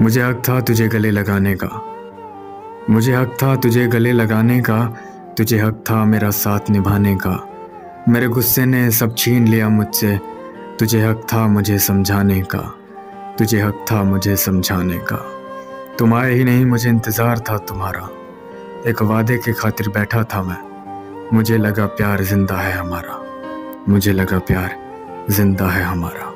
मुझे हक था तुझे गले लगाने का, मुझे हक था तुझे गले लगाने का, तुझे हक था मेरा साथ निभाने का। मेरे गुस्से ने सब छीन लिया मुझसे, तुझे हक था मुझे समझाने का, तुझे हक था मुझे समझाने का। तुम आए ही नहीं, मुझे इंतज़ार था तुम्हारा, एक वादे के खातिर बैठा था मैं। मुझे लगा प्यार जिंदा है हमारा, मुझे लगा प्यार जिंदा है हमारा।